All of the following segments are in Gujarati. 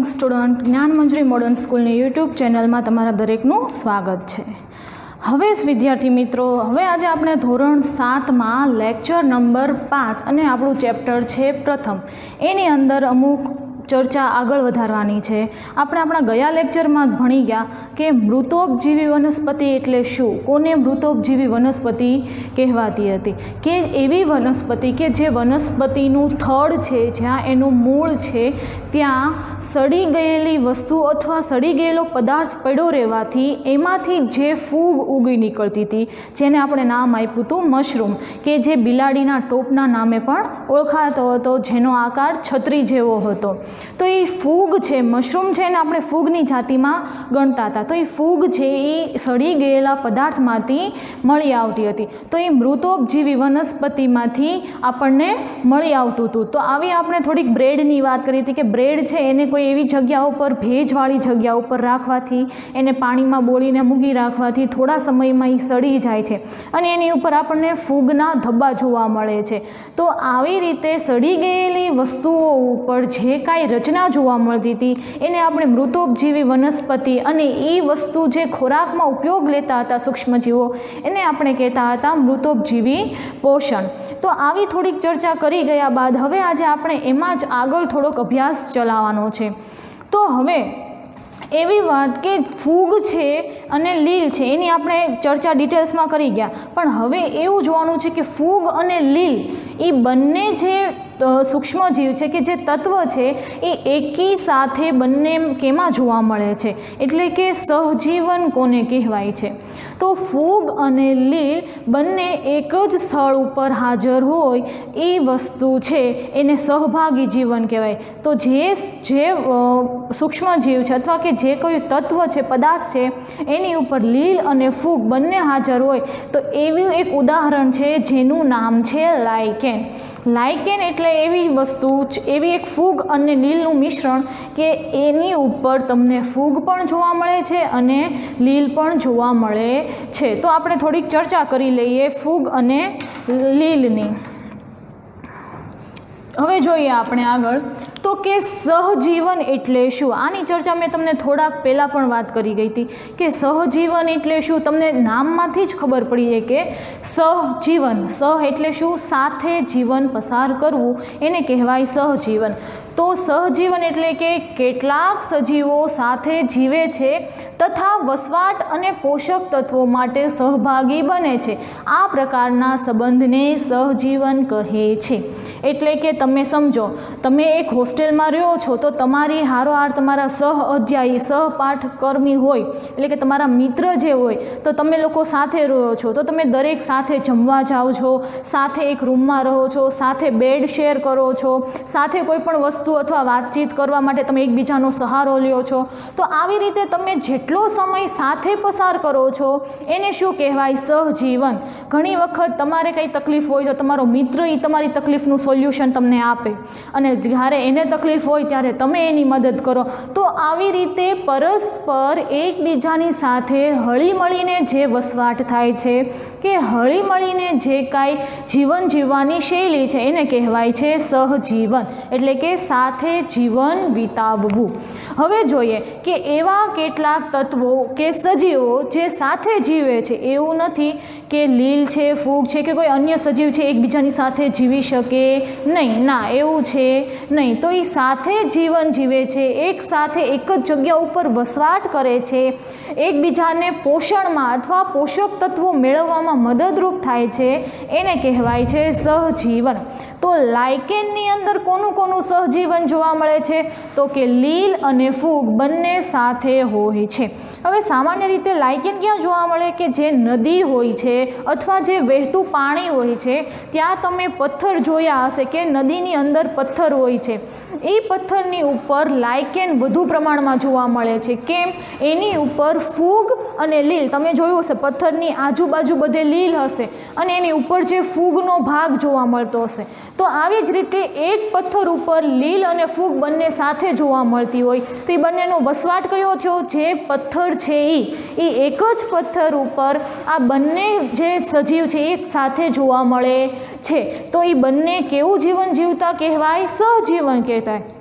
મોર્નિંગ સ્ટુડન્ટ જ્ઞાનમંજરી મોડર્ન સ્કૂલની યુટ્યુબ ચેનલમાં તમારા દરેકનું સ્વાગત છે। હવે વિદ્યાર્થી મિત્રો, હવે આજે આપણે ધોરણ 7માં લેક્ચર નંબર 5 અને આપણું ચેપ્ટર છે પ્રથમ, એની અંદર અમુક ચર્ચા આગળ વધારવાની છે। આપણે આપણા ગયા લેક્ચરમાં જ ભણી ગયા કે મૃતોપજીવી વનસ્પતિ એટલે શું, કોને મૃતોપજીવી વનસ્પતિ કહેવાતી હતી, કે એવી વનસ્પતિ કે જે વનસ્પતિનું થડ છે, જ્યાં એનું મૂળ છે, ત્યાં સડી ગયેલી વસ્તુ અથવા સડી ગયેલો પદાર્થ પડ્યો રહેવાથી એમાંથી જે ફૂગ ઉગી નીકળતી હતી, જેને આપણે નામ આપ્યું હતું મશરૂમ, કે જે બિલાડીના ટોપના નામે પણ ઓળખાતો હતો, જેનો આકાર છત્રી જેવો હતો। તો એ ફૂગ છે, મશરૂમ છે, એને આપણે ફૂગની જાતિમાં ગણતા હતા। તો એ ફૂગ છે એ સડી ગયેલા પદાર્થમાંથી મળી આવતી હતી, તો એ મૃતોપજીવી વનસ્પતિમાંથી આપણને મળી આવતું હતું। તો આવી આપણે થોડીક બ્રેડની વાત કરી હતી કે બ્રેડ છે એને કોઈ એવી જગ્યા ઉપર, ભેજવાળી જગ્યા ઉપર રાખવાથી, એને પાણીમાં બોળીને મૂકી રાખવાથી થોડા સમયમાં એ સડી જાય છે અને એની ઉપર આપણને ફૂગના ધબ્બા જોવા મળે છે। તો આવી રીતે સડી ગયેલી વસ્તુઓ ઉપર જે કાંઈ રચના જોવા મળતી હતી એને આપણે મૃતોપજીવી વનસ્પતિ, અને એ વસ્તુ જે ખોરાકમાં ઉપયોગ લેતા હતા સૂક્ષ્મજીવો, એને આપણે કહેતા હતા મૃતોપજીવી પોષણ। તો આવી થોડીક ચર્ચા કરી ગયા બાદ હવે આજે આપણે એમાં જ આગળ થોડોક અભ્યાસ ચલાવવાનો છે। તો હવે એવી વાત કે ફૂગ છે અને લીલ છે એની આપણે ચર્ચા ડિટેલ્સમાં કરી ગયા, પણ હવે એવું જોવાનું છે કે ફૂગ અને લીલ એ બંને જે સૂક્ષ્મજીવ છે કે જે તત્વ છે એ એકી સાથે બંને કેમાં જોવા મળે છે, એટલે કે સહજીવન કોને કહેવાય છે। તો ફૂગ અને લીલ બંને એક જ સ્થળ ઉપર હાજર હોય એ વસ્તુ છે એને સહભાગી જીવન કહેવાય। તો જે સૂક્ષ્મજીવ છે અથવા કે જે કોઈ તત્વ છે, પદાર્થ છે, એની ઉપર લીલ અને ફૂગ બંને હાજર હોય તો એવું એક ઉદાહરણ છે જેનું નામ છે લાઇકેન। લાઇકેન એટલે એવી વસ્તુ, એવી એક ફૂગ અને લીલનું મિશ્રણ કે એની ઉપર તમને ફૂગ પણ જોવા મળે છે અને લીલ પણ જોવા મળે છે। તો આપણે થોડીક ચર્ચા કરી લઈએ ફૂગ અને લીલની। હવે જોઈએ આપણે આગળ તો કે સહજીવન એટલે શું। આની ચર્ચા મેં તમને થોડાક પહેલાં પણ વાત કરી ગઈ હતી કે સહજીવન એટલે શું, તમને નામમાંથી જ ખબર પડી જાય કે સહજીવન, સહ એટલે શું, સાથે જીવન પસાર કરવું, એને કહેવાય સહજીવન। તો સહજીવન એટલે કે કેટલાક સજીવો સાથે જીવે છે તથા વસવાટ અને પોષક તત્વો માટે સહભાગી બને છે, આ પ્રકારના સંબંધને સહજીવન કહે છે। એટલે કે તમે સમજો, તમે એક હોસ્ટેલમાં રહ્યો છો તો તમારી હારોહાર તમારા સહ અધ્યાયી, સહપાઠકર્મી હોય, એટલે કે તમારા મિત્ર જે હોય, તો તમે લોકો સાથે રહો છો, તો તમે દરેક સાથે જમવા જાઓ છો, સાથે એક રૂમમાં રહો છો, સાથે બેડ શેર કરો છો, સાથે કોઈ પણ વસ્તુ અથવા વાતચીત કરવા માટે તમે એકબીજાનો સહારો લ્યો છો। તો આવી રીતે તમે જેટલો સમય સાથે પસાર કરો છો એને શું કહેવાય, સહજીવન। ઘણી વખત તમારે કંઈ તકલીફ હોય તો તમારો મિત્ર એ તમારી તકલીફનું સોલ્યુશન તમને આપે, અને જ્યારે એને તકલીફ હોય ત્યારે તમે એની મદદ કરો। તો આવી રીતે પરસ્પર એકબીજાની સાથે હળીમળીને જે વસવાટ થાય છે કે હળીમળીને જે કાંઈ જીવન જીવવાની શૈલી છે એને કહેવાય છે સહજીવન, એટલે કે સાથે જીવન વિતાવવું। હવે જોઈએ કે એવા કેટલાક તત્વો કે સજીવો જે સાથે જીવે છે, એવું નથી કે લીલ છે, ફૂગ છે કે કોઈ અન્ય સજીવ છે એકબીજાની સાથે જીવી શકે નહીં, ના એવું છે નહીં। તો એ સાથે જીવન જીવે છે, એક સાથે એક જ જગ્યા ઉપર વસવાટ કરે છે, એકબીજાને પોષણમાં અથવા પોષક તત્વો મેળવવામાં મદદરૂપ થાય છે, એને કહેવાય છે સહજીવન। તો લાઇકેનની અંદર કોનું કોનું સહજીવન જોવા મળે છે, તો કે લીલ અને ફૂગ બંને સાથે હોય છે। હવે સામાન્ય રીતે લાઇકેન ક્યાં જોવા મળે, કે જે નદી હોય છે અથવા જે વહેતું પાણી હોય છે ત્યાં તમે પથ્થર જોયા હશે કે નદીની અંદર પથ્થર હોય છે, એ પથ્થરની ઉપર લાઇકેન વધુ પ્રમાણમાં જોવા મળે છે। કેમ, એની ઉપર ફૂગ અને લીલ, તમે જોયું હશે પથ્થરની આજુબાજુ બધે લીલ હશે અને એની ઉપર જે ફૂગનો ભાગ જોવા મળતો હશે। તો આવી જ રીતે એક પથ્થર ઉપર લીલ અને ફૂગ બંને સાથે જોવા મળતી હોય તો એ બંનેનો વસવાટ કયો થયો, જે પથ્થર છે એ એક જ પથ્થર ઉપર આ બંને જે સજીવ છે એક સાથે જોવા મળે છે। તો એ બંને કેવું જીવન જીવતા કહેવાય, સહજીવન કહેવાય।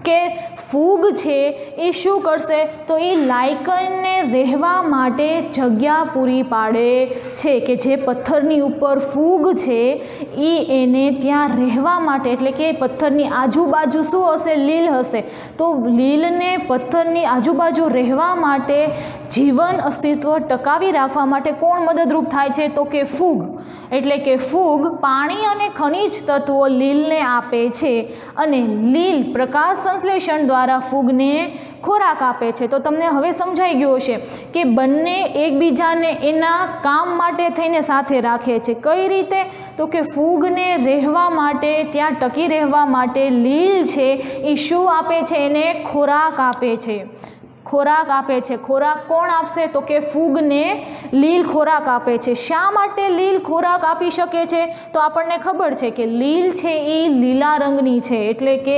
કે ફૂગ છે એ શું કરશે તો એ લાયકનને રહેવા માટે જગ્યા પૂરી પાડે છે, કે જે પથ્થરની ઉપર ફૂગ છે એ એને ત્યાં રહેવા માટે, એટલે કે પથ્થરની આજુબાજુ શું હશે લીલ હશે, તો લીલને પથ્થરની આજુબાજુ રહેવા માટે જીવન અસ્તિત્વ ટકાવી રાખવા માટે કોણ મદદરૂપ થાય છે તો કે ફૂગ. એટલે કે ફૂગ પાણી અને ખનિજ તત્વો લીલને આપે છે અને લીલ પ્રકાશ સંશ્લેષણ દ્વારા ફૂગને ખોરાક આપે છે. તો તમને હવે સમજાઈ ગયું હશે કે બંને એકબીજાને એના કામ માટે થઈને સાથે રાખે છે. કઈ રીતે તો કે ફૂગને રહેવા માટે, ત્યાં ટકી રહેવા માટે લીલ છે એ શું આપે છે, એને ખોરાક આપે છે. ખોરાક આપે છે. ખોરાક કોણ આપશે તો કે ફૂગને લીલ ખોરાક આપે છે. શા માટે લીલ ખોરાક આપી શકે છે તો આપણને ખબર છે કે લીલ છે એ લીલા રંગની છે, એટલે કે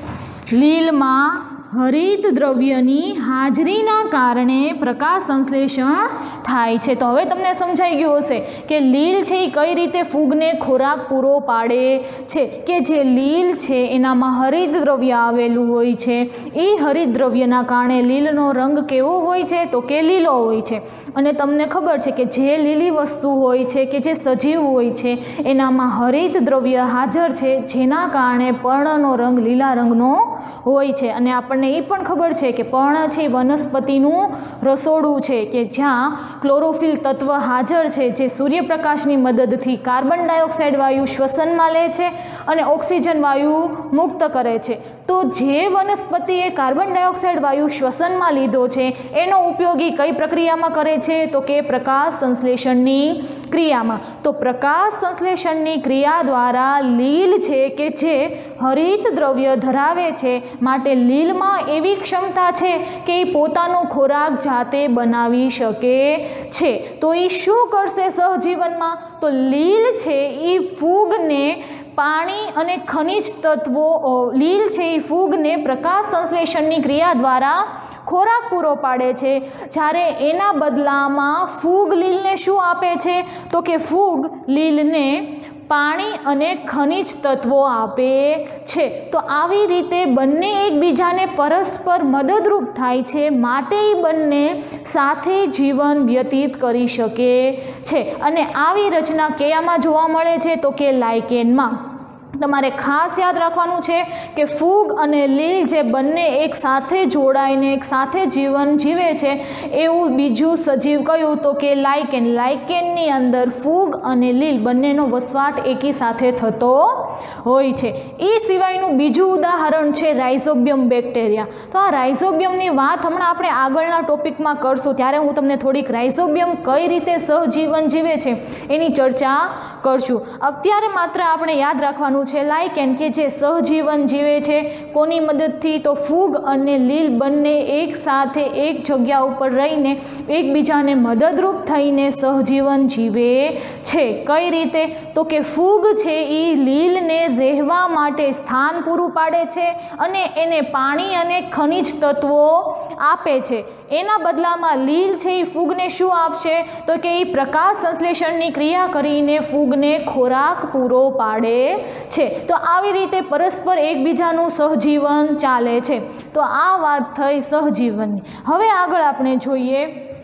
લીલમાં હરિત દ્રવ્યની હાજરીના કારણે પ્રકાશ સંશ્લેષણ થાય છે. તો હવે તમને સમજાઈ ગયું હશે કે લીલ છે એ કઈ રીતે ફૂગને ખોરાક પૂરો પાડે છે, કે જે લીલ છે એનામાં હરિત દ્રવ્ય આવેલું હોય છે. એ હરિત દ્રવ્યના કારણે લીલનો રંગ કેવો હોય છે તો કે લીલો હોય છે. અને તમને ખબર છે કે જે લીલી વસ્તુ હોય છે, કે જે સજીવ હોય છે, એનામાં હરિત દ્રવ્ય હાજર છે, જેના કારણે પર્ણનો રંગ લીલા રંગનો હોય છે. અને આપણને એ પણ ખબર છે કે પર્ણ છે વનસ્પતિનું રસોડું છે, કે જ્યાં ક્લોરોફિલ તત્વ હાજર છે, જે સૂર્યપ્રકાશની મદદથી કાર્બન ડાયોક્સાઇડ વાયુ શ્વસનમાં લે છે અને ઓક્સિજન વાયુ મુક્ત કરે છે. તો જે વનસ્પતિએ કાર્બન ડાયોક્સાઇડ વાયુ શ્વસનમાં લીધો છે એનો ઉપયોગ કઈ પ્રક્રિયામાં કરે છે તો કે પ્રકાશ સંશ્લેષણની ક્રિયામાં. તો પ્રકાશ સંશ્લેષણની ક્રિયા દ્વારા લીલ છે કે જે હરિત દ્રવ્ય ધરાવે છે, માટે લીલમાં એવી ક્ષમતા છે કે એ પોતાનો ખોરાક જાતે બનાવી શકે છે. તો એ શું કરશે સહજીવનમાં તો લીલ છે એ ફૂગને પાણી અને ખનિજ તત્વો, લીલ છે એ ફૂગને પ્રકાશ સંશ્લેષણની ક્રિયા દ્વારા ખોરાક પૂરો પાડે છે. જ્યારે એના બદલામાં ફૂગ લીલને શું આપે છે તો કે ફૂગ લીલને પાણી અને ખનિજ તત્વો આપે છે. તો આવી રીતે બંને એકબીજાને પરસ્પર મદદરૂપ થાય છે, માટે એ બંને સાથે જીવન વ્યતીત કરી શકે છે. અને આવી રચના કયામાં જોવા મળે છે તો કે લાયકેનમાં. તમારે ખાસ યાદ રાખવાનું છે કે ફૂગ અને લીલ જે બંને એક સાથે જોડાઈને એક સાથે જીવન જીવે છે, એવું બીજું સજીવ કયું તો કે લાયકેન. લાયકેનની અંદર ફૂગ અને લીલ બંનેનો વસવાટ એકી સાથે થતો હોય છે. એ સિવાયનું બીજું ઉદાહરણ છે રાઇઝોબિયમ બેક્ટેરિયા. તો આ રાઇઝોબિયમની વાત હમણાં આપણે આગળના ટોપિકમાં કરશું, ત્યારે હું તમને થોડીક રાઇઝોબિયમ કઈ રીતે સહજીવન જીવે છે એની ચર્ચા કરશું. અત્યારે માત્ર આપણે યાદ રાખવાનું છે લાયકેન, કે જે સહજીવન જીવે છે કોની મદદથી તો ફૂગ અને લીલ બંને એક સાથે એક જગ્યા ઉપર રહીને એકબીજાને મદદરૂપ થઈને સહજીવન જીવે છે. કઈ રીતે તો કે ફૂગ છે એ લીલને રહેવા માટે સ્થાન પૂરું પાડે છે અને એને પાણી અને ખનિજ તત્વો આપે છે. એના બદલામાં લીલ છે એ ફૂગને શું આપશે તો કે એ પ્રકાશ સંશ્લેષણની ક્રિયા કરીને ફૂગને ખોરાક પૂરો પાડે છે. તો આવી રીતે પરસ્પર એકબીજાનું સહજીવન ચાલે છે. તો આ વાત થઈ સહજીવનની. હવે આગળ આપણે જોઈએ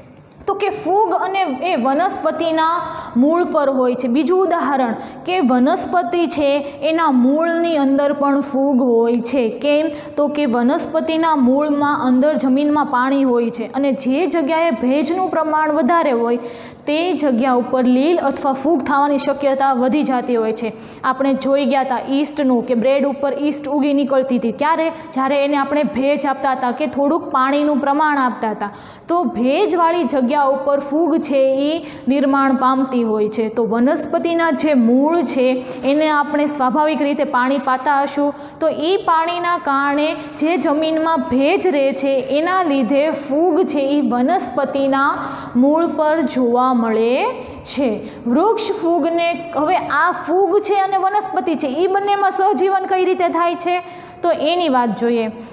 તો કે ફૂગ અને એ વનસ્પતિના મૂળ પર હોય છે. બીજું ઉદાહરણ કે વનસ્પતિ છે એના મૂળની અંદર પણ ફૂગ હોય છે. કેમ તો કે વનસ્પતિના મૂળમાં અંદર જમીનમાં પાણી હોય છે અને જે જગ્યાએ ભેજનું પ્રમાણ વધારે હોય તે જગ્યા ઉપર લીલ અથવા ફૂગ થવાની શક્યતા વધી જતી હોય છે. આપણે જોઈ ગયા હતા ઈસ્ટનું, કે બ્રેડ ઉપર ઈસ્ટ ઉગી નીકળતી હતી. ક્યારે? જ્યારે એને આપણે ભેજ આપતા હતા કે થોડુંક પાણીનું પ્રમાણ આપતા હતા. તો ભેજવાળી જગ્યા ઉપર ફૂગ છે એ નિર્માણ પામતી હોય છે. તો વનસ્પતિના જે મૂળ છે એને આપણે સ્વાભાવિક રીતે પાણી પાતા હશું, તો એ પાણીના કારણે જે જમીનમાં ભેજ રહે છે એના લીધે ફૂગ છે એ વનસ્પતિના મૂળ પર જોવા મળે છે. વૃક્ષ ફૂગને, હવે આ ફૂગ છે અને વનસ્પતિ છે એ બંનેમાં સહજીવન કઈ રીતે થાય છે તો એની વાત જોઈએ.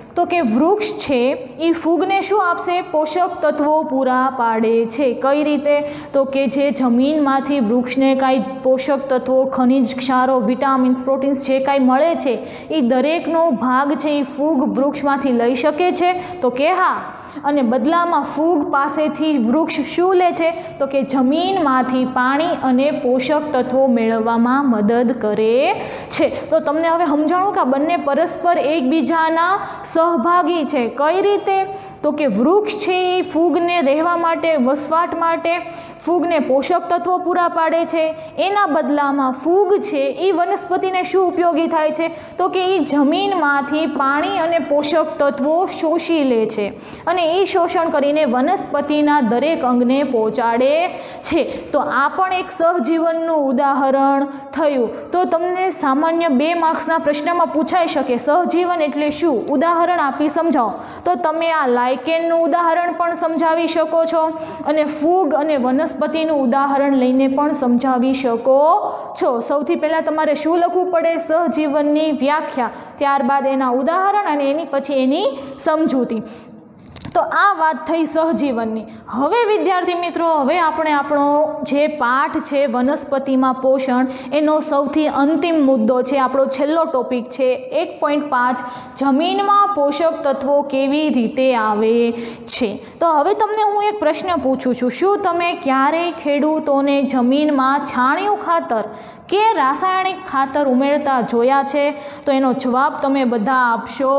તો કે વૃક્ષ છે એ ફૂગને શું આપશે? પોષક તત્વો પૂરા પાડે છે. કઈ રીતે? તો કે જે જમીનમાંથી વૃક્ષને કાંઈ પોષક તત્વો, ખનિજ, ક્ષારો, વિટામિન્સ, પ્રોટીન્સ જે કાંઈ મળે છે એ દરેકનો ભાગ છે એ ફૂગ વૃક્ષમાંથી લઈ શકે છે? તો કે હા. અને બદલામાં ફૂગ પાસેથી વૃક્ષ શું લે છે? તો કે જમીનમાંથી પાણી અને પોષક તત્વો મેળવવામાં મદદ કરે છે. તો તમને હવે સમજાણું કે આ બંને પરસ્પર એકબીજાના સહભાગી છે. કઈ રીતે? તો કે વૃક્ષ છે એ ફૂગને રહેવા માટે, વસવાટ માટે ફૂગને પોષક તત્વો પૂરા પાડે છે. એના બદલામાં ફૂગ છે એ વનસ્પતિને શું ઉપયોગી થાય છે? તો કે એ જમીનમાંથી પાણી અને પોષક તત્વો શોષી લે છે અને એ શોષણ કરીને વનસ્પતિના દરેક અંગને પહોંચાડે છે. તો આ પણ એક સહજીવનનું ઉદાહરણ થયું. તો તમને સામાન્ય 2 માર્ક્સના પ્રશ્નમાં પૂછાઈ શકે સહજીવન એટલે શું? ઉદાહરણ આપી સમજાવો. તો તમે આ લાઇકેનનું ઉદાહરણ પણ સમજાવી શકો છો અને ફૂગ અને વનસ્પતિનું ઉદાહરણ લઈને પણ સમજાવી શકો છો. સૌથી પહેલાં તમારે શું લખવું પડે? સહજીવનની વ્યાખ્યા, ત્યારબાદ એના ઉદાહરણ અને એની પછી એની સમજૂતી. તો આ વાત થઈ સહજીવનની. હવે વિદ્યાર્થી મિત્રો, હવે આપણે આપણો જે પાઠ છે વનસ્પતિમાં પોષણ, એનો સૌથી અંતિમ મુદ્દો છે, આપણો છેલ્લો ટોપિક છે 1.5 જમીનમાં પોષક તત્વો કેવી રીતે આવે છે. તો હવે તમને હું એક પ્રશ્ન પૂછું છું, શું તમે ક્યારેય ખેડૂતોને જમીનમાં છાણિયું ખાતર કે રાસાયણિક ખાતર ઉમેરતા જોયા છે? તો એનો જવાબ તમે બધા આપશો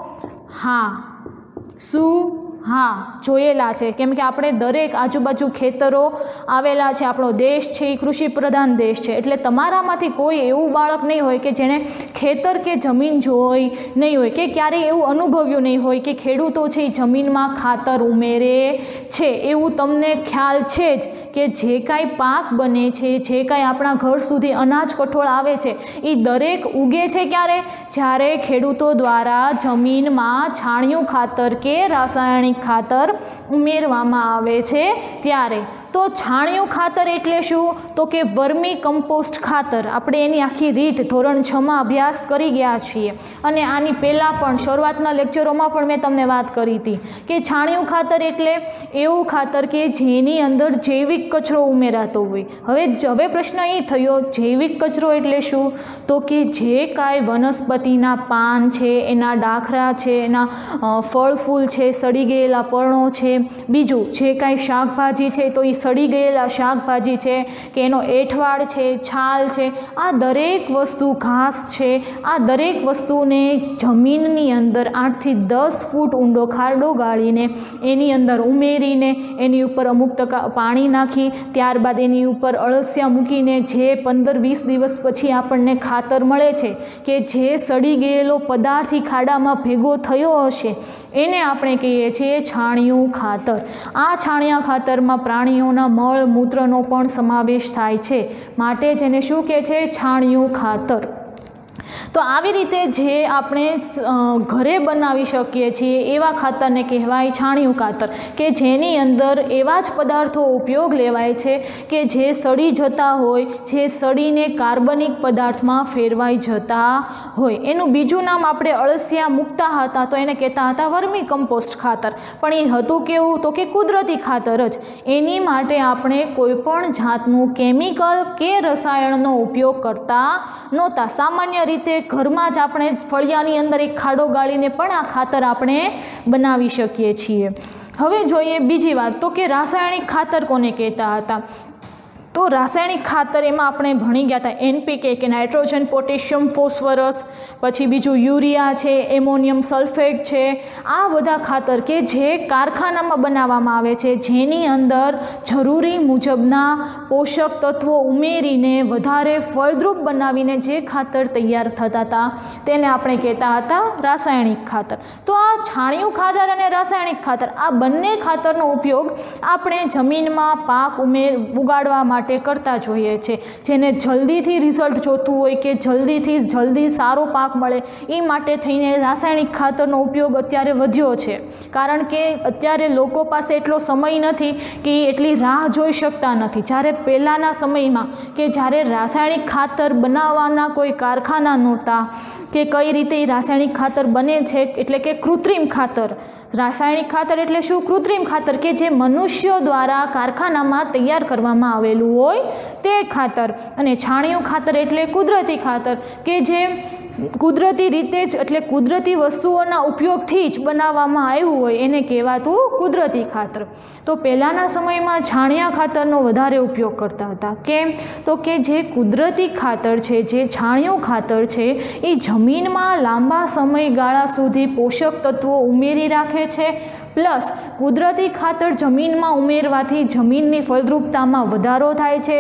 હા. શું? હા, જોયેલા છે. કેમ કે આપણે દરેક આજુબાજુ ખેતરો આવેલા છે. આપણો દેશ છે એ કૃષિ પ્રધાન દેશ છે, એટલે તમારામાંથી કોઈ એવું બાળક નહીં હોય કે જેણે ખેતર કે જમીન જોઈ નહીં હોય કે ક્યારેય એવું અનુભવ્યું નહીં હોય કે ખેડૂતો છે એ જમીનમાં ખાતર ઉમેરે છે. એવું તમને ખ્યાલ છે જ કે જે કાંઈ પાક બને છે, જે કાંઈ આપણા ઘર સુધી અનાજ કઠોળ આવે છે એ દરેક ઉગે છે ક્યારે? જ્યારે ખેડૂતો દ્વારા જમીનમાં છાણિયું ખાતર કે રાસાયણિક ખાતર ઉમેરવામાં આવે છે ત્યારે. તો છાણિયું ખાતર એટલે શું? તો કે વર્મી કમ્પોસ્ટ ખાતર. આપણે એની આખી રીત ધોરણ 6માં અભ્યાસ કરી ગયા છીએ અને આની પહેલાં પણ શરૂઆતના લેક્ચરોમાં પણ મેં તમને વાત કરી હતી કે છાણિયું ખાતર એટલે એવું ખાતર કે જેની અંદર જૈવિક કચરો ઉમેરાતો હોય. હવે પ્રશ્ન એ થયો, જૈવિક કચરો એટલે શું? તો કે જે કાંઈ વનસ્પતિના પાન છે, એના ડાખરા છે, એના ફળ ફૂલ છે, સડી ગયેલા પર્ણો છે, બીજું જે કાંઈ શાકભાજી છે તો એ સડી ગયેલા શાકભાજી છે કે એનો એઠવાડ છે, છાલ છે, આ દરેક વસ્તુ, ઘાસ છે, આ દરેક વસ્તુને જમીનની અંદર 8 થી 10 ફૂટ ઊંડો ખાડો ગાળીને એની અંદર ઉમેરીને એની ઉપર અમુક ટકા પાણી નાખી ત્યારબાદ એની ઉપર અળસિયા મૂકીને જે 15-20 દિવસ પછી આપણને ખાતર મળે છે કે જે સડી ગયેલો પદાર્થ ખાડામાં ભેગો થયો હશે એને આપણે કહીએ છીએ છાણિયું ખાતર. આ છાણિયા ખાતરમાં પ્રાણીઓના મળ મૂત્રનો પણ સમાવેશ થાય છે, માટે જેને શું કહે છે? છાણિયું ખાતર. તો આવી રીતે જે આપણે ઘરે બનાવી શકીએ છીએ એવા ખાતરને કહેવાય છાણિયું ખાતર, કે જેની અંદર એવા જ પદાર્થો ઉપયોગ લેવાય છે કે જે સડી જતા હોય, જે સડીને કાર્બનિક પદાર્થમાં ફેરવાઈ જતા હોય. એનું બીજું નામ આપણે અળસિયા મૂકતા હતા તો એને કહેતા હતા વર્મી કમ્પોસ્ટ ખાતર. પણ એ હતું કેવું? તો કે કુદરતી ખાતર જ. એની માટે આપણે કોઈપણ જાતનું કેમિકલ કે રસાયણનો ઉપયોગ કરતા નહોતા. સામાન્ય રીતે ઘરમાં જ આપણે ફળિયાની અંદર એક ખાડો ગાળીને પણ આ ખાતર આપણે બનાવી શકીએ છીએ. હવે જોઈએ બીજી વાત, તો કે રાસાયણિક ખાતર કોને કહેતા હતા? તો રાસાયણિક ખાતર એમાં આપણે ભણી ગયા હતા NPK કે નાઇટ્રોજન, પોટેશિયમ, ફોસ્ફરસ, પછી બીજું યુરિયા છે, એમોનિયમ સલ્ફેટ છે. આ બધા ખાતર કે જે કારખાનામાં બનાવવામાં આવે છે, જેની અંદર જરૂરી મુજબના પોષક તત્વો ઉમેરીને વધારે ફળદ્રુપ બનાવીને જે ખાતર તૈયાર થતા હતા તેને આપણે કહેતા હતા રાસાયણિક ખાતર. તો આ છાણિયું ખાતર અને રાસાયણિક ખાતર, આ બંને ખાતરનો ઉપયોગ આપણે જમીનમાં પાક ઉગાડવા માટે કરતા જોઈએ છે. જેને જલ્દીથી રિઝલ્ટ જોતું હોય કે જલ્દી સારો પાક પાક મળે એ માટે થઈને રાસાયણિક ખાતરનો ઉપયોગ અત્યારે વધ્યો છે, કારણ કે અત્યારે લોકો પાસે એટલો સમય નથી કે એટલી રાહ જોઈ શકતા નથી. જ્યારે પહેલાંના સમયમાં કે જ્યારે રાસાયણિક ખાતર બનાવવાના કોઈ કારખાના નહોતા કે કઈ રીતે રાસાયણિક ખાતર બને છે, એટલે કે કૃત્રિમ ખાતર. રાસાયણિક ખાતર એટલે શું? કૃત્રિમ ખાતર કે જે મનુષ્યો દ્વારા કારખાનામાં તૈયાર કરવામાં આવેલું હોય તે ખાતર. અને છાણિયું ખાતર એટલે કુદરતી ખાતર કે જે કુદરતી રીતે જ એટલે કુદરતી વસ્તુઓના ઉપયોગથી જ બનાવવામાં આવ્યું હોય એને કહેવાતું કુદરતી ખાતર. તો પહેલાંના સમયમાં છાણિયા ખાતરનો વધારે ઉપયોગ કરતા હતા. કેમ? તો કે જે કુદરતી ખાતર છે, જે છાણિયું ખાતર છે એ જમીનમાં લાંબા સમયગાળા સુધી પોષક તત્વો ઉમેરી રાખે છે. પ્લસ કુદરતી ખાતર જમીનમાં ઉમેરવાથી જમીનની ફળદ્રુપતામાં વધારો થાય છે.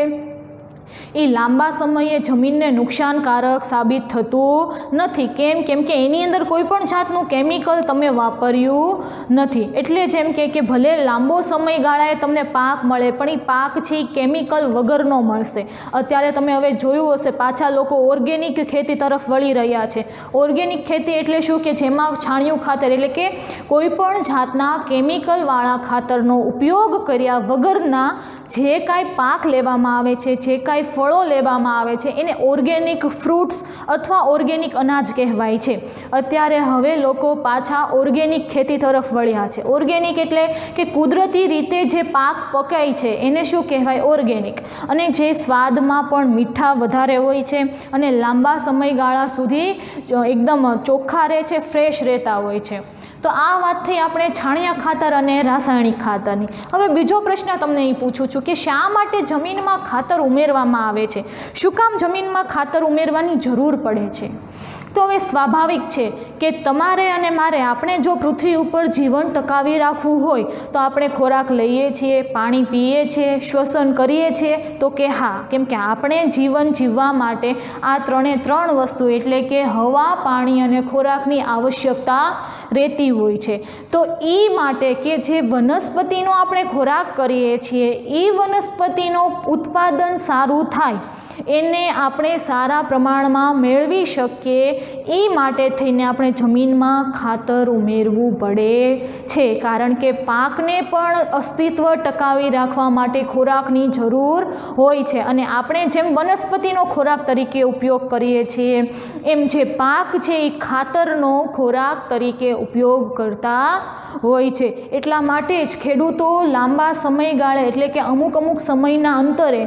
એ લાંબા સમયે જમીનને નુકસાનકારક સાબિત થતું નથી. કેમ કે એની અંદર કોઈ પણ જાતનું કેમિકલ તમે વાપર્યું નથી. એટલે જેમ કે ભલે લાંબો સમયગાળાએ તમને પાક મળે પણ એ પાક છે એ કેમિકલ વગરનો મળશે. અત્યારે તમે હવે જોયું હશે પાછા લોકો ઓર્ગેનિક ખેતી તરફ વળી રહ્યા છે. ઓર્ગેનિક ખેતી એટલે શું? કે જેમાં છાણિયું ખાતર એટલે કે કોઈ પણ જાતના કેમિકલવાળા ખાતરનો ઉપયોગ કર્યા વગરના જે કાંઈ પાક લેવામાં આવે છે, જે કાંઈ ફળો લેવામાં આવે છે એને ઓર્ગેનિક ફ્રૂટ્સ અથવા ઓર્ગેનિક અનાજ કહેવાય છે. અત્યારે હવે લોકો પાછા ઓર્ગેનિક ખેતી તરફ વળ્યા છે. ઓર્ગેનિક એટલે કે કુદરતી રીતે જે પાક પકાય છે એને શું કહેવાય? ઓર્ગેનિક. અને જે સ્વાદમાં પણ મીઠા વધારે હોય છે અને લાંબા સમયગાળા સુધી એકદમ ચોખ્ખા રહે છે, ફ્રેશ રહેતા હોય છે. તો આ વાત થઈ આપણે છાણિયા ખાતર અને રાસાયણિક ખાતરની. હવે બીજો પ્રશ્ન તમને એ પૂછું છું કે શા માટે જમીનમાં ખાતર ઉમેરવામાં આવે છે? શું કામ જમીનમાં ખાતર ઉમેરવાની જરૂર પડે છે? તો હવે સ્વાભાવિક છે કે તમારે અને મારે આપણે જો પૃથ્વી ઉપર જીવન ટકાવી રાખવું હોય તો આપણે ખોરાક લઈએ છીએ, પાણી પીએ છીએ, શ્વસન કરીએ છીએ. તો કે હા, કેમ કે આપણે જીવન જીવવા માટે આ ત્રણ વસ્તુ એટલે કે હવા, પાણી અને ખોરાકની આવશ્યકતા રહેતી હોય છે. તો એ માટે કે જે વનસ્પતિનો આપણે ખોરાક કરીએ છીએ એ વનસ્પતિનું ઉત્પાદન સારું થાય, એને આપણે સારા પ્રમાણમાં મેળવી શકીએ એ માટે થઈને આપણે જમીનમાં ખાતર ઉમેરવું પડે છે. કારણ કે પાકને પણ અસ્તિત્વ ટકાવી રાખવા માટે ખોરાકની જરૂર હોય છે. અને આપણે જેમ વનસ્પતિનો ખોરાક તરીકે ઉપયોગ કરીએ છીએ એમ જે પાક છે એ ખાતરનો ખોરાક તરીકે ઉપયોગ કરતા હોય છે. એટલા માટે જ ખેડૂતો લાંબા સમયગાળે એટલે કે અમુક સમયના અંતરે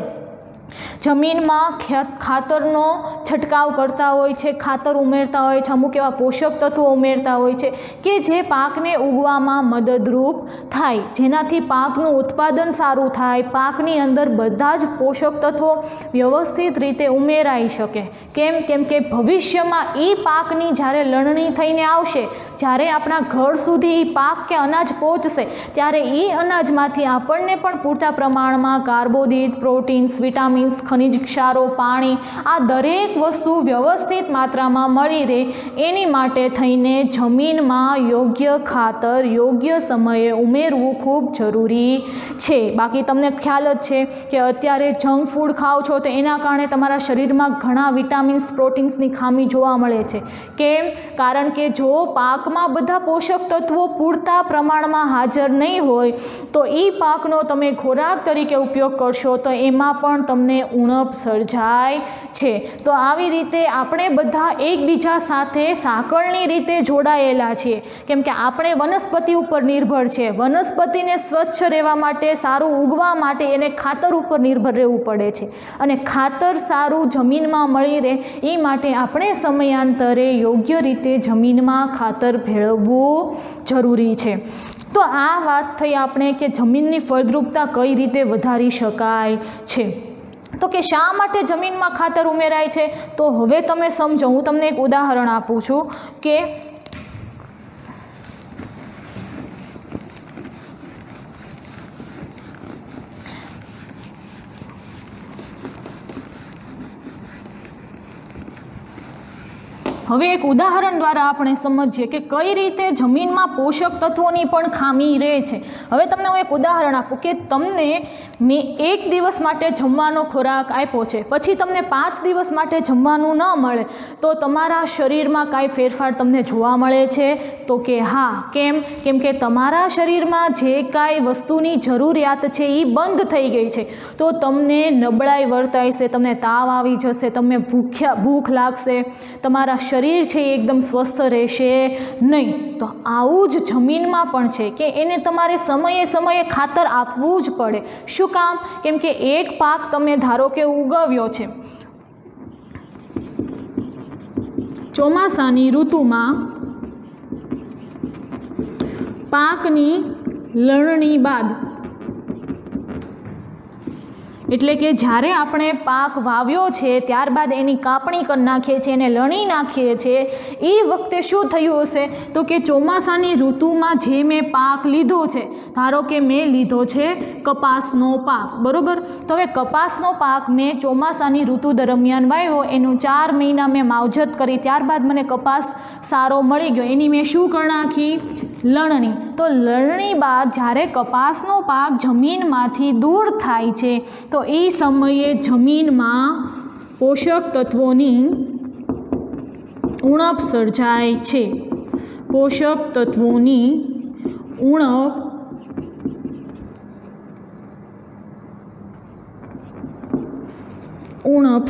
જમીનમાં ખાતરનો છંટકાવ કરતા હોય છે, ખાતર ઉમેરતા હોય છે, અમુક એવા પોષક તત્વો ઉમેરતા હોય છે કે જે પાકને ઉગવામાં મદદરૂપ થાય, જેનાથી પાકનું ઉત્પાદન સારું થાય, પાકની અંદર બધા જ પોષક તત્વો વ્યવસ્થિત રીતે ઉમેરાઈ શકે. કેમ કે ભવિષ્યમાં એ પાકની જ્યારે લણણી થઈને આવશે, જ્યારે આપણા ઘર સુધી એ પાક કે અનાજ પહોંચશે ત્યારે એ અનાજમાંથી આપણને પણ પૂરતા પ્રમાણમાં કાર્બોદિત, પ્રોટીન્સ, વિટામિન્સ, ખનિજ ક્ષારો, પાણી આ દરેક વસ્તુ વ્યવસ્થિત માત્રામાં મળી રહે એની માટે થઈને જમીનમાં યોગ્ય ખાતર યોગ્ય સમયે ઉમેરવું ખૂબ જરૂરી છે. બાકી તમને ખ્યાલ જ છે કે અત્યારે જંક ફૂડ ખાઓ છો તો એના કારણે તમારા શરીરમાં ઘણા વિટામિન્સ, પ્રોટીન્સની ખામી જોવા મળે છે. કેમ? કારણ કે જો પાકમાં બધા પોષક તત્વો પૂરતા પ્રમાણમાં હાજર નહીં હોય તો એ પાકનો તમે ખોરાક તરીકે ઉપયોગ કરશો તો એમાં પણ તમને ઉણપ સર્જાય છે. તો આવી રીતે આપણે બધા એકબીજા સાથે સાંકળની રીતે જોડાયેલા છીએ. કેમ કે આપણે વનસ્પતિ ઉપર નિર્ભર છે. વનસ્પતિને સ્વચ્છ રહેવા માટે, સારું ઉગવા માટે એને ખાતર ઉપર નિર્ભર રહેવું પડે છે. અને ખાતર સારું જમીનમાં મળી રહે એ માટે આપણે સમયાંતરે યોગ્ય રીતે જમીનમાં ખાતર ભેળવવું જરૂરી છે. તો આ વાત થઈ આપણે કે જમીનની ફળદ્રુપતા કઈ રીતે વધારી શકાય છે. તો કે શા માટે જમીનમાં ખાતર ઉમેરાય છે? તો હવે તમે સમજો, હું તમને એક ઉદાહરણ આપું છું કે હવે એક ઉદાહરણ દ્વારા આપણે સમજીએ કે કઈ રીતે જમીનમાં પોષક તત્વોની પણ ખામી રહે છે. હવે તમને હું એક ઉદાહરણ આપું કે તમને મેં 1 દિવસ માટે જમવાનો ખોરાક આપ્યો છે, પછી તમને 5 દિવસ માટે જમવાનું ન મળે તો તમારા શરીરમાં કાંઈ ફેરફાર તમને જોવા મળે છે? તો કે હા. કેમ? કેમ કે તમારા શરીરમાં જે કાંઈ વસ્તુની જરૂરિયાત છે એ બંધ થઈ ગઈ છે, તો તમને નબળાઈ વર્તાય, તમને તાવ આવી જશે, તમને ભૂખ લાગશે, તમારા શરીર છે એ એકદમ સ્વસ્થ રહેશે નહીં. તો આવું જ જમીનમાં પણ છે કે એને તમારે સમયે સમયે ખાતર આપવું જ પડે. શું કામ? કેમ કે એક પાક તમે ધારો કે ઉગાવ્યો છે ચોમાસાની ઋતુમાં, પાકની લણણી બાદ, એટલે કે જ્યારે આપણે પાક વાવ્યો છે ત્યારબાદ એની કાપણી કરી નાખીએ છીએ, એને લણી નાખીએ છીએ, એ વખતે શું થયું હશે? તો કે ચોમાસાની ઋતુમાં જે મેં પાક લીધો છે, ધારો કે મેં લીધો છે કપાસનો પાક, બરાબર? તો હવે કપાસનો પાક મેં ચોમાસાની ઋતુ દરમિયાન વાવ્યો, એનું 4 મહિના મેં માવજત કરી, ત્યારબાદ મને કપાસ સારો મળી ગયો, એની મેં શું કરી નાખી? લણણી. તો લણણી બાદ જ્યારે કપાસનો પાક જમીનમાંથી દૂર થાય છે તો એ સમયે જમીનમાં પોષક તત્વોની ઉણપ સર્જાય છે. પોષક તત્વોની ઉણપ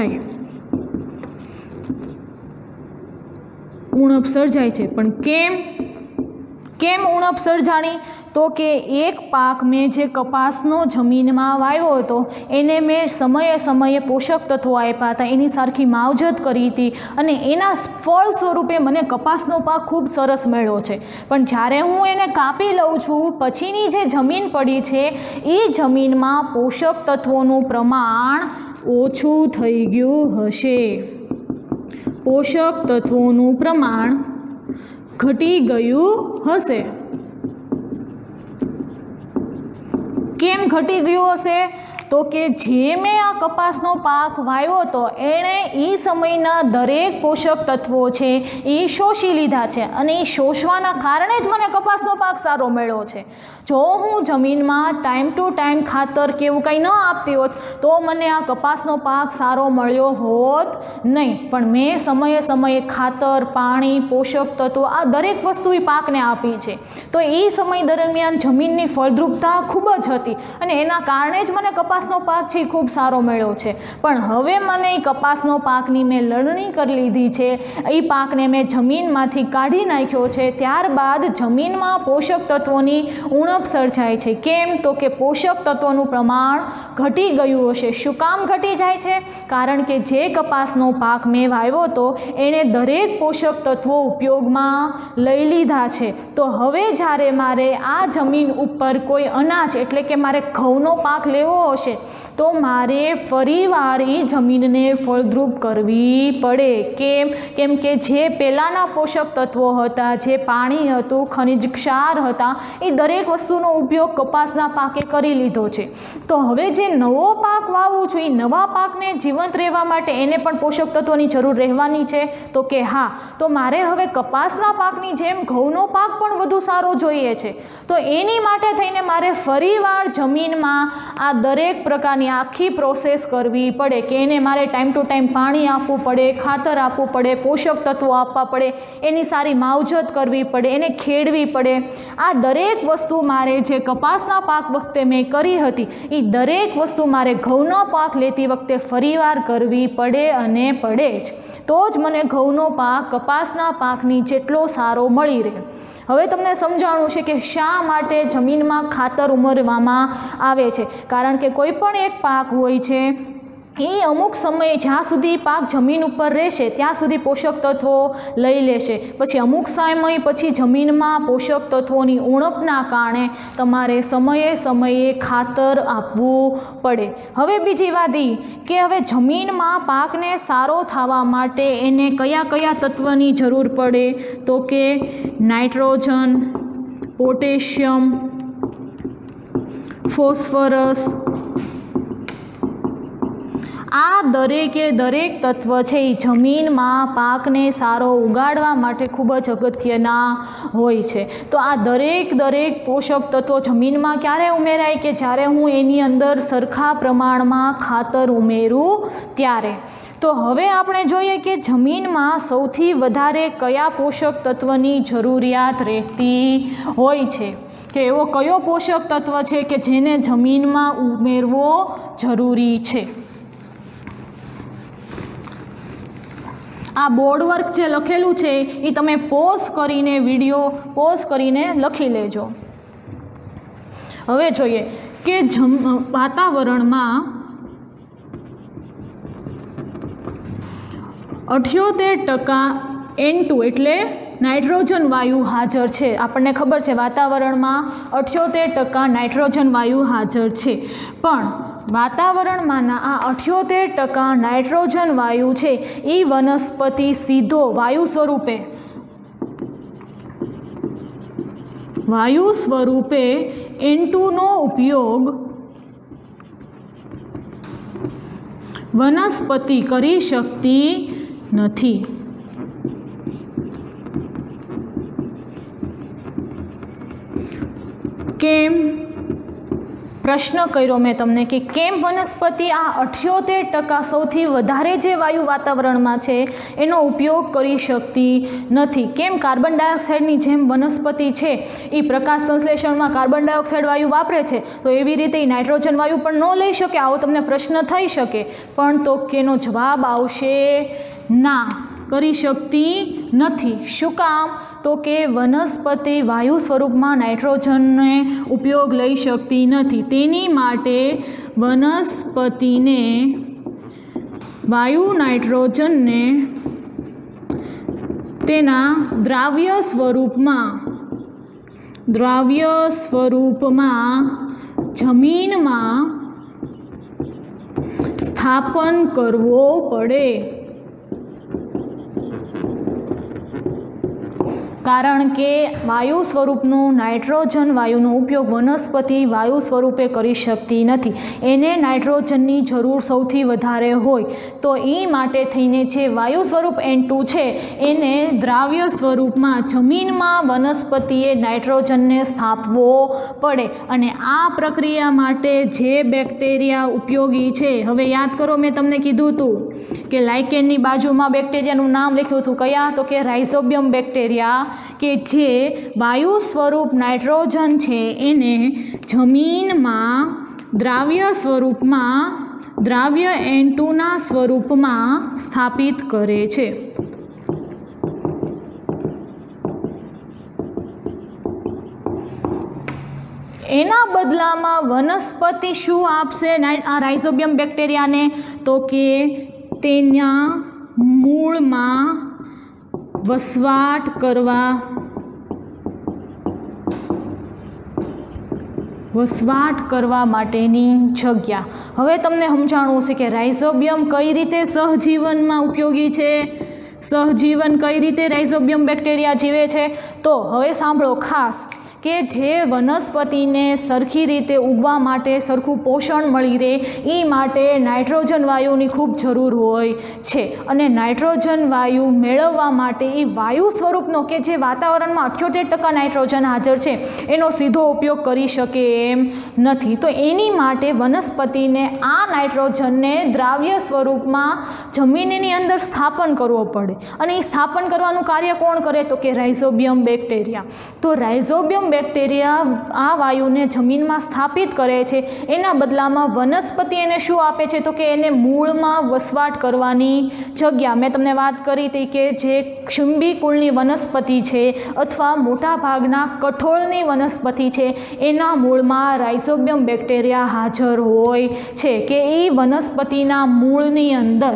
સર્જાય છે. પણ કેમ ઉણપ સર્જાણી? તો કે એક પાક મેં જે કપાસનો જમીનમાં વાવ્યો હતો એને મેં સમયે સમયે પોષક તત્વો આપ્યા હતા, એની સરખી માવજત કરી હતી અને એના ફળ સ્વરૂપે મને કપાસનો પાક ખૂબ સરસ મળ્યો છે. પણ જ્યારે હું એને કાપી લઉં છું પછીની જે જમીન પડી છે એ જમીનમાં પોષક તત્વોનું પ્રમાણ ઓછું થઈ ગયું હશે, પોષક તત્વોનું પ્રમાણ ઘટી ગયું હશે. કેમ ઘટી ગયું હશે? તો કે જે મેં આ કપાસનો પાક વાવ્યો હતો એણે એ સમયના દરેક પોષક તત્વો છે એ શોષી લીધા છે અને એ શોષવાના કારણે જ મને કપાસનો પાક સારો મળ્યો છે. જો હું જમીનમાં ટાઈમ ટુ ટાઈમ ખાતર કે એવું કંઈ ન આપતી હોત તો મને આ કપાસનો પાક સારો મળ્યો હોત નહીં. પણ મેં સમયે સમયે ખાતર, પાણી, પોષક તત્વો આ દરેક વસ્તુ એ પાકને આપી છે, તો એ સમય દરમિયાન જમીનની ફળદ્રુપતા ખૂબ જ હતી અને એના કારણે જ મને કપાસનો પાક છે એ ખૂબ સારો મળ્યો છે. પણ હવે મને એ કપાસનો પાકની મેં લણણી કરી લીધી છે, એ પાકને મેં જમીનમાંથી કાઢી નાખ્યો છે, ત્યારબાદ જમીનમાં પોષક તત્વોની ઉણપ સર્જાય છે. કેમ? તો કે પોષક તત્વોનું પ્રમાણ ઘટી ગયું હશે. શું કામ ઘટી જાય છે? કારણ કે જે કપાસનો પાક મેં વાવ્યો હતો એણે દરેક પોષક તત્વો ઉપયોગમાં લઈ લીધા છે. તો હવે જ્યારે મારે આ જમીન ઉપર કોઈ અનાજ એટલે કે મારે ઘઉંનો પાક લેવો હશે તો મારે ફરીવાર એ જમીનને ફળદ્રુપ કરવી પડે. કેમ કે જે પહેલાંના પોષક તત્વો હતા, જે પાણી હતું, ખનિજ ક્ષાર હતા, એ દરેક વસ્તુનો ઉપયોગ કપાસના પાકે કરી લીધો છે. તો હવે જે નવો પાક વાવું છું એ નવા પાકને જીવંત રહેવા માટે એને પણ પોષક તત્વોની જરૂર રહેવાની છે. તો કે હા, તો મારે હવે કપાસના પાકની જેમ ઘઉંનો પાક પણ વધુ સારો જોઈએ છે. તો એની માટે થઈને મારે ફરીવાર જમીનમાં આ દરેક પ્રકારની આખી પ્રોસેસ કરવી પડે કે એને મારે ટાઈમ ટુ ટાઈમ પાણી આપવું પડે, ખાતર આપવું પડે, પોષક તત્વો આપવા પડે, એની સારી માવજત કરવી પડે, એને ખેડવી પડે. આ દરેક વસ્તુ મારે જે કપાસના પાક વખતે મેં કરી હતી એ દરેક વસ્તુ મારે ઘઉંનો પાક લેતી વખતે ફરીવાર કરવી પડે અને પડે જ. તો જ મને ઘઉંનો પાક કપાસના પાકની જેટલો સારો મળી રહે. હવે તમને સમજાણું છે કે શા માટે જમીનમાં ખાતર ઉમેરવામાં આવે છે. કારણ કે કોઈ પણ એક પાક હોય છે એ અમુક સમયે જ્યાં સુધી પાક જમીન ઉપર રહેશે ત્યાં સુધી પોષક તત્વો લઈ લેશે, પછી અમુક સમય પછી જમીનમાં પોષક તત્વોની ઉણપના કારણે તમારે સમયે સમયે ખાતર આપવું પડે. હવે બીજી વાત એ કે હવે જમીનમાં પાકને સારો થવા માટે એને કયા કયા તત્વની જરૂર પડે? તો કે નાઇટ્રોજન, પોટેશિયમ, ફોસ્ફરસ, આ દરેકે દરેક તત્વ છે એ જમીનમાં પાકને સારો ઉગાડવા માટે ખૂબ જ અગત્યના હોય છે. તો આ દરેક પોષક તત્વો જમીનમાં ક્યારે ઉમેરાય કે જ્યારે હું એની અંદર સરખા પ્રમાણમાં ખાતર ઉમેરું ત્યારે. તો હવે આપણે જોઈએ કે જમીનમાં સૌથી વધારે કયા પોષક તત્વની જરૂરિયાત રહેતી હોય છે, કે એવો કયો પોષક તત્વ છે કે જેને જમીનમાં ઉમેરવો જરૂરી છે. આ બોર્ડ વર્ક જે લખેલું છે એ તમે પોઝ કરીને વિડીયો પોઝ કરીને લખી લેજો. હવે જોઈએ કે વાતાવરણમાં 78% N2 એટલે નાઇટ્રોજન વાયુ હાજર છે. આપણને ખબર છે વાતાવરણમાં 78% નાઇટ્રોજન વાયુ હાજર છે, પણ વાતાવરણમાંના આ 78% નાઇટ્રોજન વાયુ છે એ વનસ્પતિ સીધો વાયુ સ્વરૂપે N2નો ઉપયોગ વનસ્પતિ કરી શકતી નથી. કેમ? પ્રશ્ન કર્યો મેં તમને કે કેમ વનસ્પતિ આ 78% સૌથી વધારે જે વાયુ વાતાવરણમાં છે એનો ઉપયોગ કરી શકતી નથી? કેમ? કાર્બન ડાયોક્સાઇડની જેમ વનસ્પતિ છે એ પ્રકાશ સંશ્લેષણમાં કાર્બન ડાયોક્સાઇડ વાયુ વાપરે છે, તો એવી રીતે નાઇટ્રોજન વાયુ પણ ન લઈ શકે. આવો તમને પ્રશ્ન થઈ શકે, પણ તો કેનો જવાબ આવશે ના, કરી શકતી નથી. શું કામ? તો કે વનસ્પતિ વાયુ સ્વરૂપમાં નાઇટ્રોજનને ઉપયોગ લઈ શકતી નથી. તેની માટે વનસ્પતિને વાયુ નાઇટ્રોજનને તેના દ્રાવ્ય સ્વરૂપમાં જમીનમાં સ્થાપન કરવો પડે. કારણ કે વાયુ સ્વરૂપનું નાઇટ્રોજન વાયુનો ઉપયોગ વનસ્પતિ વાયુ સ્વરૂપે કરી શકતી નથી. એને નાઇટ્રોજનની જરૂર સૌથી વધારે હોય, તો એ માટે થઈને જે વાયુ સ્વરૂપ N2 છે એને દ્રાવ્ય સ્વરૂપમાં જમીનમાં વનસ્પતિએ નાઇટ્રોજનને સ્થાપવો પડે. અને આ પ્રક્રિયા માટે જે બેક્ટેરિયા ઉપયોગી છે, હવે યાદ કરો મેં તમને કીધું હતું કે લાઇકેનની બાજુમાં બેક્ટેરિયાનું નામ લખ્યું હતું. કયા? તો કે રાઇઝોબિયમ બેક્ટેરિયા, કે જે વાયુ સ્વરૂપ નાઇટ્રોજન છે એને જમીનમાં દ્રાવ્ય N2ના સ્વરૂપમાં સ્થાપિત કરે છે. એના બદલામાં વનસ્પતિ શું આપશે આ રાઇઝોબિયમ બેક્ટેરિયાને? તો કે તેના મૂળમાં વસવાટ કરવા માટેની જગ્યા. હવે તમને સમજાણવું છે કે રાઇઝોબિયમ કઈ રીતે સહજીવનમાં ઉપયોગી છે, સહજીવન કઈ રીતે રાઇઝોબિયમ બેક્ટેરિયા જીવે છે. તો હવે સાંભળો ખાસ, કે જે વનસ્પતિને સરખી રીતે ઉગવા માટે સરખું પોષણ મળી રહે એ માટે નાઇટ્રોજન વાયુની ખૂબ જરૂર હોય છે. અને નાઇટ્રોજન વાયુ મેળવવા માટે એ વાયુ સ્વરૂપનો, કે જે વાતાવરણમાં 78% નાઇટ્રોજન હાજર છે, એનો સીધો ઉપયોગ કરી શકે એમ નથી. તો એની માટે વનસ્પતિને આ નાઇટ્રોજનને દ્રાવ્ય સ્વરૂપમાં જમીનની અંદર સ્થાપન કરવો પડે. અને એ સ્થાપન કરવાનું કાર્ય કોણ કરે? તો કે રાઇઝોબિયમ બેક્ટેરિયા. તો રાઇઝોબિયમ બેક્ટેરિયા આ વાયુને જમીનમાં સ્થાપિત કરે છે. એના બદલામાં વનસ્પતિ એને શું આપે છે? તો કે એને મૂળમાં વસવાટ કરવાની જગ્યા. મેં તમને વાત કરી હતી કે જે શિંબી કુળની વનસ્પતિ છે અથવા મોટા ભાગના કઠોળની વનસ્પતિ છે એના મૂળમાં રાઇઝોબિયમ બેક્ટેરિયા હાજર હોય છે. કે એ વનસ્પતિના મૂળની અંદર,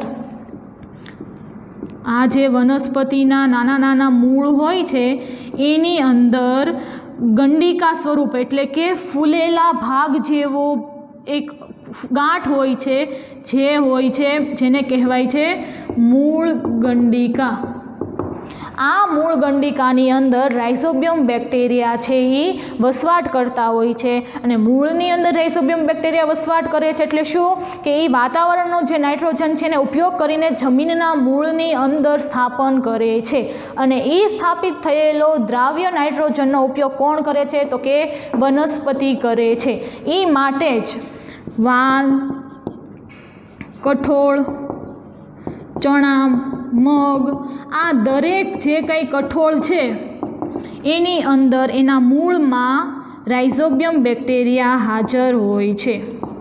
આ જે વનસ્પતિના નાના મૂળ હોય છે એની અંદર ગંડિકા સ્વરૂપ એટલે કે ફૂલેલા ભાગ જેવો એક ગાંઠ હોય છે, જેને કહેવાય છે મૂળ ગંડિકા. આ મૂળ ગંડિકાની અંદર રાઇઝોબિયમ બેક્ટેરિયા છે એ વસવાટ કરતા હોય છે અને મૂળની અંદર રાઇઝોબિયમ બેક્ટેરિયા વસવાટ કરે છે એટલે શું કે એ વાતાવરણનો જે નાઇટ્રોજન છે એને ઉપયોગ કરીને જમીનના મૂળની અંદર સ્થાપન કરે છે અને એ સ્થાપિત થયેલો દ્રાવ્ય નાઇટ્રોજનનો ઉપયોગ કોણ કરે છે તો કે વનસ્પતિ કરે છે. એ માટે જ વાલ, કઠોળ, ચણા, મગ આ દરેક જે કંઈ કઠોળ છે એની અંદર એના મૂળમાં રાઇઝોબિયમ બેક્ટેરિયા હાજર હોય છે.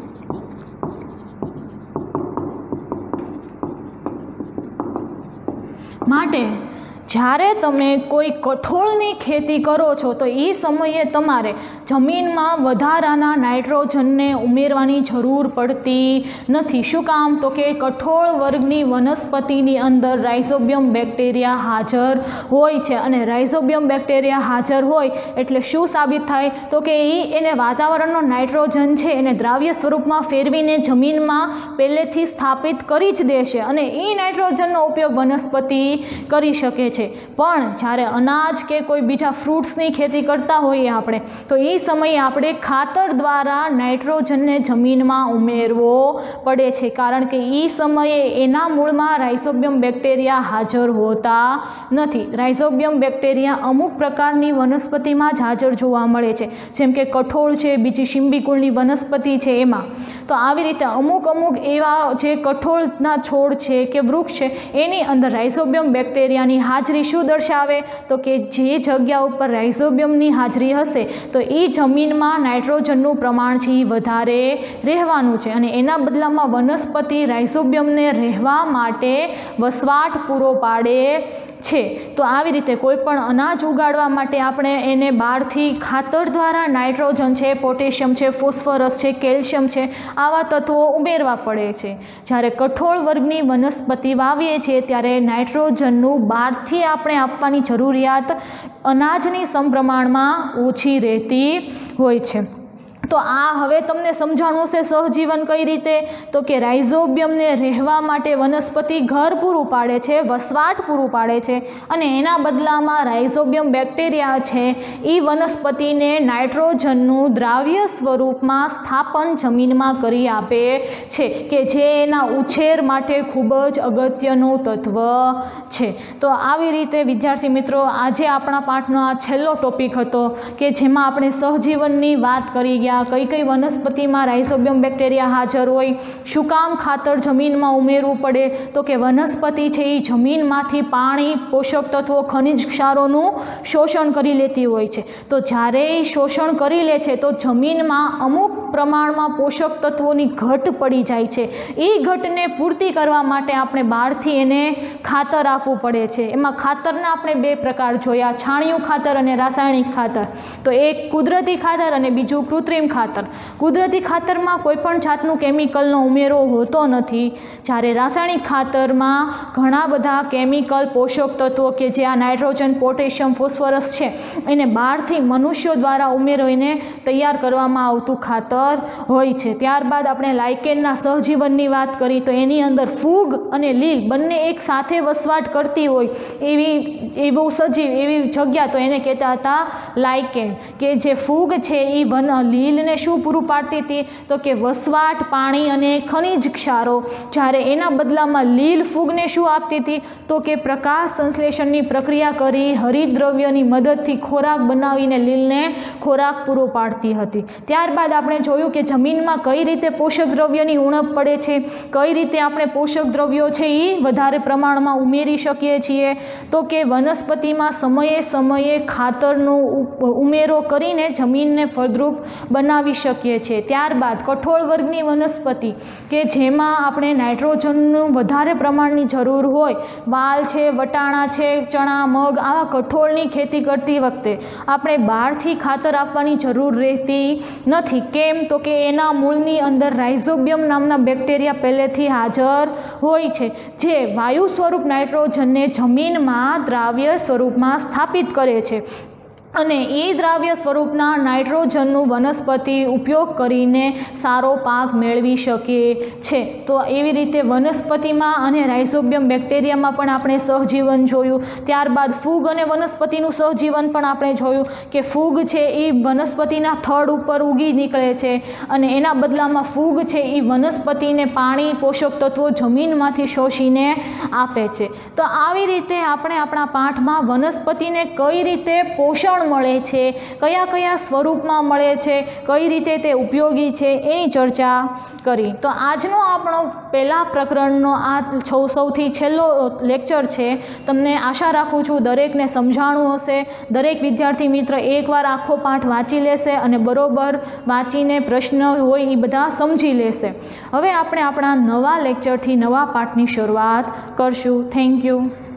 માટે જ્યારે તમે કોઈ કઠોળની ખેતી કરો છો તો એ સમયે તમારે જમીનમાં વધારાના નાઇટ્રોજનને ઉમેરવાની જરૂર પડતી નથી. શું કામ તો કે કઠોળ વર્ગની વનસ્પતિની અંદર રાઇઝોબિયમ બેક્ટેરિયા હાજર હોય છે અને રાઇઝોબિયમ બેક્ટેરિયા હાજર હોય એટલે શું સાબિત થાય તો કે એને વાતાવરણનો નાઇટ્રોજન છે એને દ્રાવ્ય સ્વરૂપમાં ફેરવીને જમીનમાં પહેલેથી સ્થાપિત કરી જ દેશે અને એ નાઇટ્રોજનનો ઉપયોગ વનસ્પતિ કરી શકે છે. પણ જ્યારે અનાજ કે કોઈ બીજા ફ્રૂટ્સની ખેતી કરતા હોઈએ આપણે તો એ સમયે આપણે ખાતર દ્વારા નાઇટ્રોજનને જમીનમાં ઉમેરવો પડે છે કારણ કે એ સમયે એના મૂળમાં રાઇઝોબિયમ બેક્ટેરિયા હાજર હોતા નથી. રાઇઝોબિયમ બેક્ટેરિયા અમુક પ્રકારની વનસ્પતિમાં જ હાજર જોવા મળે છે જેમ કે કઠોળ છે, બીજી શીંબીકુળની વનસ્પતિ છે એમાં. તો આવી રીતે અમુક એવા જે કઠોળના છોડ છે કે વૃક્ષ છે એની અંદર રાઇઝોબિયમ બેક્ટેરિયાની હાજરી શું દર્શાવે તો કે જે જગ્યા ઉપર રાઇઝોબિયમની હાજરી હશે તો એ જમીનમાં નાઇટ્રોજનનું પ્રમાણ છે એ વધારે રહેવાનું છે અને એના બદલામાં વનસ્પતિ રાઇઝોબિયમને રહેવા માટે વસવાટ પૂરો પાડે છે. તો આવી રીતે કોઈ પણ અનાજ ઉગાડવા માટે આપણે એને બહારથી ખાતર દ્વારા નાઇટ્રોજન છે, પોટેશિયમ છે, ફોસ્ફરસ છે, કેલ્શિયમ છે આવા તત્વો ઉમેરવા પડે છે. જ્યારે કઠોળ વર્ગની વનસ્પતિ વાવીએ છીએ ત્યારે નાઇટ્રોજનનું બહારથી આપણે આપવાની જરૂરિયાત અનાજની સમપ્રમાણમાં ઓછી રહેતી હોય છે. તો આ હવે તમને સમજાણું છે સહજીવન કઈ રીતે તો કે રાઇઝોબિયમને રહેવા માટે વનસ્પતિ ઘર પૂરું પાડે છે, વસવાટ પૂરું પાડે છે અને એના બદલામાં રાઇઝોબિયમ બેક્ટેરિયા છે એ વનસ્પતિને નાઇટ્રોજનનું દ્રાવ્ય સ્વરૂપમાં સ્થાપન જમીનમાં કરી આપે છે કે જે એના ઉછેર માટે ખૂબ જ અગત્યનું તત્વ છે. તો આવી રીતે વિદ્યાર્થી મિત્રો આજે આપણા પાઠનો આ છેલ્લો ટોપિક હતો કે જેમાં આપણે સહજીવનની વાત કરી ગયા. કઈ વનસ્પતિમાં રાઇઝોબિયમ બેક્ટેરિયા હાજર હોય, શું કામ ખાતર જમીનમાં ઉમેરવું પડે તો કે વનસ્પતિ છે એ જમીનમાંથી પાણી, પોષક તત્વો, ખનિજ ક્ષારોનું શોષણ કરી લેતી હોય છે. તો જ્યારે એ શોષણ કરી લે છે તો જમીનમાં અમુક પ્રમાણમાં પોષક તત્વોની ઘટ પડી જાય છે. એ ઘટને પૂર્તિ કરવા માટે આપણે બહારથી એને ખાતર આપવું પડે છે. એમાં ખાતરના આપણે બે પ્રકાર જોયા, છાણિયું ખાતર અને રાસાયણિક ખાતર. તો એક કુદરતી ખાતર અને બીજું કૃત્રિમ ખાતર. કુદરતી ખાતરમાં કોઈ પણ જાતનું કેમિકલનો ઉમેરો હોતો નથી જ્યારે રાસાયણિક ખાતરમાં ઘણા બધા કેમિકલ, પોષક તત્વો કે જે આ નાઇટ્રોજન, પોટેશિયમ, ફોસ્ફરસ છે એને બહારથી મનુષ્યો દ્વારા ઉમેરીને તૈયાર કરવામાં આવતું ખાતર હોય છે. ત્યારબાદ આપણે લાઇકેનના સહજીવનની વાત કરી તો એની અંદર ફૂગ અને લીલ બંને એક સાથે વસવાટ કરતી હોય એવો સજીવ, એવી જગ્યા તો એને કહેતા હતા લાઇકેન કે જે ફૂગ છે એ લીલને શું પૂરું પાડતી હતી તો કે વસવાટ, પાણી અને ખનિજ ક્ષારો. જ્યારે એના બદલામાં લીલ ફૂગને શું આપતી હતી તો કે પ્રકાશ સંશ્લેષણની પ્રક્રિયા કરી હરિતદ્રવ્યની મદદથી ખોરાક બનાવીને લીલને ખોરાક પૂરો પાડતી હતી. ત્યારબાદ આપણે જોયું કે જમીનમાં કઈ રીતે પોષક દ્રવ્યની ઉણપ પડે છે, કઈ રીતે આપણે પોષક દ્રવ્યો છે એ વધારે પ્રમાણમાં ઉમેરી શકીએ છીએ તો કે વનસ્પતિમાં સમયે સમયે ખાતરનો ઉમેરો કરીને જમીનને ફળદ્રુપ બનાવી શકીએ છીએ. ત્યારબાદ કઠોળ વર્ગની વનસ્પતિ કે જેમાં આપણે નાઇટ્રોજનનું વધારે પ્રમાણની જરૂર હોય, વાલ છે, વટાણા છે, ચણા, મગ આવા કઠોળની ખેતી કરતી વખતે આપણે બહારથી ખાતર આપવાની જરૂર રહેતી નથી. કેમ તો કે એના મૂળની અંદર રાઇઝોબિયમ નામના બેક્ટેરિયા પહેલેથી હાજર હોય છે જે વાયુ સ્વરૂપ નાઇટ્રોજનને જમીનમાં દ્રાવ્ય સ્વરૂપમાં સ્થાપિત કરે છે. અને એ દ્રાવ્ય સ્વરૂપના નાઇટ્રોજનનું વનસ્પતિ ઉપયોગ કરીને સારો પાક મેળવી શકે છે. તો એવી રીતે વનસ્પતિમાં અને રાઇઝોબિયમ બેક્ટેરિયામાં પણ આપણે સહજીવન જોયું. ત્યારબાદ ફૂગ અને વનસ્પતિનું સહજીવન પણ આપણે જોયું કે ફૂગ છે એ વનસ્પતિના થડ ઉપર ઉગી નીકળે છે અને એના બદલામાં ફૂગ છે એ વનસ્પતિને પાણી, પોષક તત્વો જમીનમાંથી શોષીને આપે છે. તો આવી રીતે આપણે આપણા પાઠમાં વનસ્પતિને કઈ રીતે પોષણ મળે છે, કયા કયા સ્વરૂપમાં મળે છે, કઈ રીતે તે ઉપયોગી છે એની ચર્ચા કરી. તો આજનો આપણો પહેલા પ્રકરણનો આ સૌથી છેલ્લો લેક્ચર છે. તમને આશા રાખું છું દરેકને સમજાણું હશે. દરેક વિદ્યાર્થી મિત્ર એકવાર આખો પાઠ વાંચી લેશે અને બરોબર વાંચીને પ્રશ્ન હોય એ બધા સમજી લેશે. હવે આપણે આપણા નવા લેક્ચરથી નવા પાઠની શરૂઆત કરશું. Thank you.